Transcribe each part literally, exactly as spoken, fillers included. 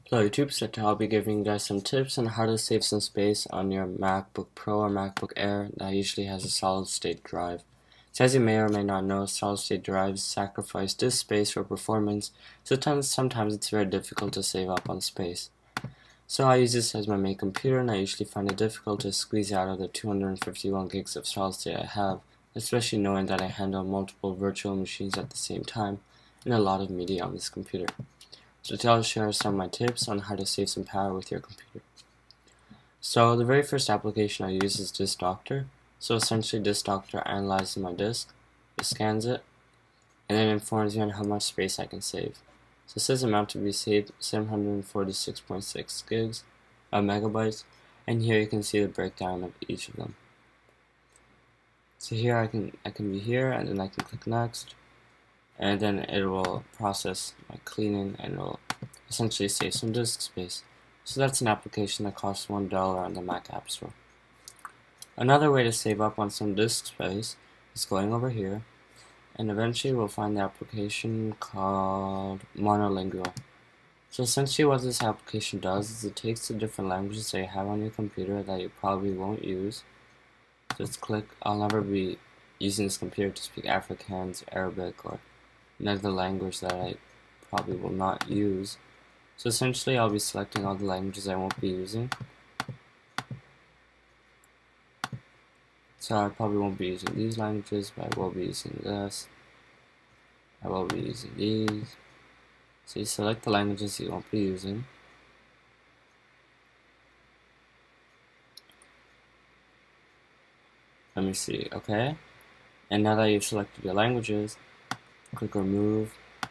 Hello YouTube, so today I'll be giving you guys some tips on how to save some space on your MacBook Pro or MacBook Air that usually has a solid state drive. So as you may or may not know, solid state drives sacrifice disk space for performance, so sometimes, sometimes it's very difficult to save up on space. So I use this as my main computer, and I usually find it difficult to squeeze out of the two hundred fifty-one gigs of solid state I have, especially knowing that I handle multiple virtual machines at the same time and a lot of media on this computer. So today I'll share some of my tips on how to save some power with your computer. So the very first application I use is Disk Doctor. So essentially Disk Doctor analyzes my disk, it scans it, and then informs me on how much space I can save. So it says amount to be saved seven hundred forty-six point six gigs, uh, megabytes, and here you can see the breakdown of each of them. So here I can I can be here, and then I can click next, and then it will process my cleaning and it will essentially save some disk space. So that's an application that costs one dollar on the Mac App Store. Another way to save up on some disk space is going over here, and eventually we'll find the application called Monolingual. So essentially what this application does is it takes the different languages that you have on your computer that you probably won't use. Just click, I'll never be using this computer to speak Afrikaans, Arabic, or another language that I probably will not use. So essentially I'll be selecting all the languages I won't be using. So I probably won't be using these languages, but I will be using this. I will be using these. So you select the languages you won't be using. Let me see, okay? And now that you've selected your languages, click remove,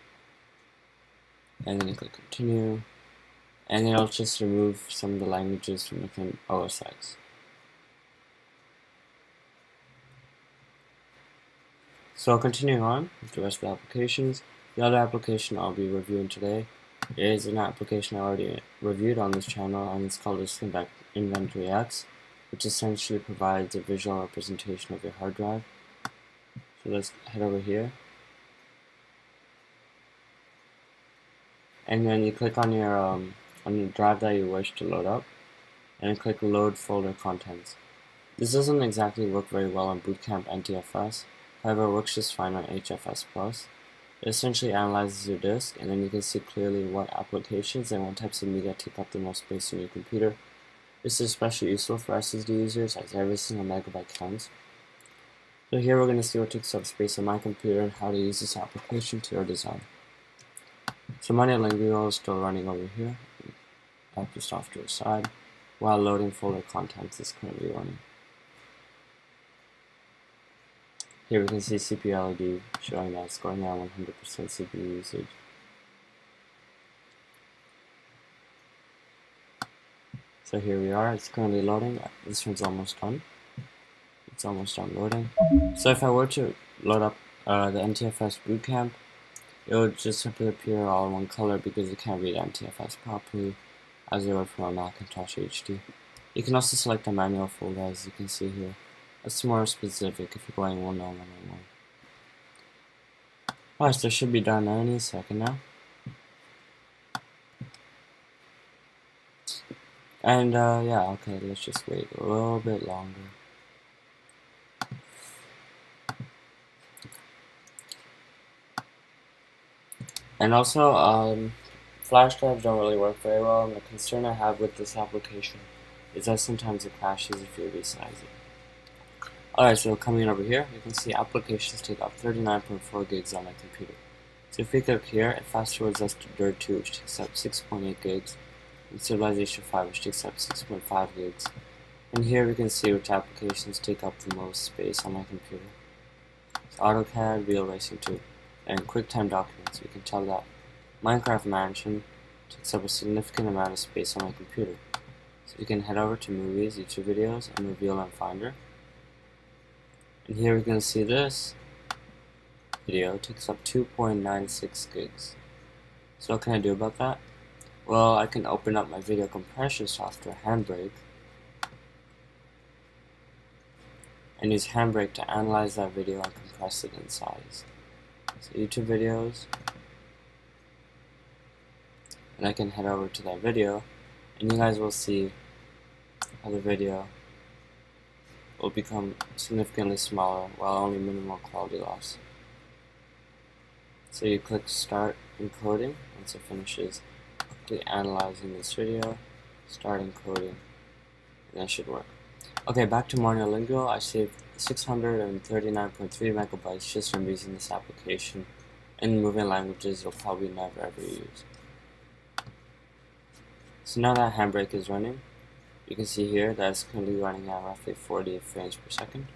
and then you click continue, and then it'll just remove some of the languages from within O S X. So continuing on with the rest of the applications, the other application I'll be reviewing today is an application I already reviewed on this channel, and it's called Disk Inventory X, which essentially provides a visual representation of your hard drive. So let's head over here. And then you click on your um, on the drive that you wish to load up, and click Load Folder Contents. This doesn't exactly work very well on Boot Camp N T F S, however it works just fine on H F S Plus. It essentially analyzes your disk, and then you can see clearly what applications and what types of media take up the most space on your computer. This is especially useful for S S D users as every single megabyte counts. So here we're going to see what takes up space on my computer and how to use this application to your design. So Monolingual is still running over here. I'll just off to the side while loading folder contents is currently running. Here we can see C P U L E D showing that it's going at one hundred percent C P U usage. So here we are, it's currently loading. This one's almost done. It's almost done loading. So if I were to load up uh, the N T F S Boot Camp, it would just simply appear all in one color because it can't read N T F S properly as it would from a Macintosh H D. You can also select a manual folder, as you can see here. It's more specific if you're going one on one on one. Alright, so it should be done any second now. And uh, yeah, okay, let's just wait a little bit longer. And also, um, flash drives don't really work very well, and the concern I have with this application is that sometimes it crashes if you resize it. Alright, so coming over here, you can see applications take up thirty-nine point four gigs on my computer. So if we click here, it fast forwards us to Dirt two, which takes up six point eight gigs, and Civilization five, which takes up six point five gigs. And here we can see which applications take up the most space on my computer. So AutoCAD, Real Racing two, and QuickTime Documents. We can tell that Minecraft Mansion takes up a significant amount of space on my computer. So we can head over to Movies, YouTube Videos, and Reveal and Finder. And here we can see this video takes up two point nine six gigs. So what can I do about that? Well, I can open up my video compression software, Handbrake, and use Handbrake to analyze that video and compress it in size. So YouTube Videos, and I can head over to that video, and you guys will see how the video will become significantly smaller while only minimal quality loss. So you click start encoding once it finishes quickly analyzing this video, start encoding, and that should work. Okay, back to Monolingual. I saved six hundred thirty-nine point three megabytes just from using this application in moving languages you'll probably never ever use. So now that Handbrake is running, you can see here that it's currently running at roughly forty frames per second.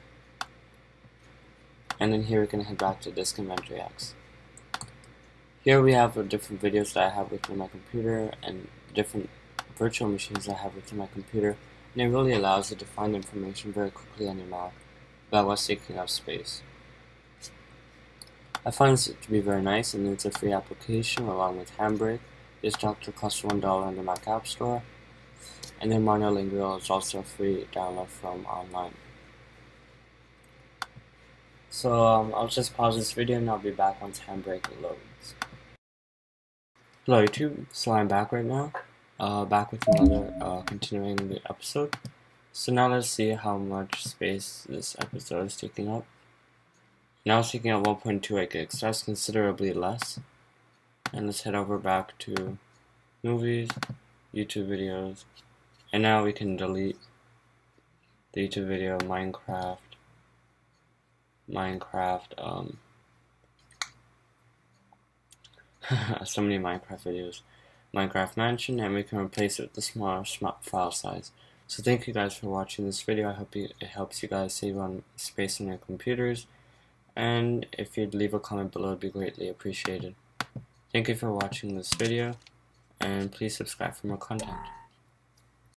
And then here we can head back to Disk Inventory X. Here we have the different videos that I have within my computer and different virtual machines that I have within my computer, and it really allows you to find information very quickly on your Mac about what's taking up space. I find this to be very nice, and it's a free application along with Handbrake. This doctor costs one dollar on the Mac App Store, and then Monolingual is also a free download from online. So um, I'll just pause this video and I'll be back once Handbrake loads. Hello YouTube, so I'm back right now, uh, back with another, uh, continuing the episode. So now let's see how much space this episode is taking up. Now it's taking up one point two eight gigs, so that's considerably less. And let's head over back to movies, YouTube videos, and now we can delete the YouTube video Minecraft, Minecraft, um, so many Minecraft videos, Minecraft Mansion, and we can replace it with the smaller file size. So thank you guys for watching this video. I hope you, it helps you guys save on space on your computers, and if you'd leave a comment below, it'd be greatly appreciated. Thank you for watching this video, and please subscribe for more content.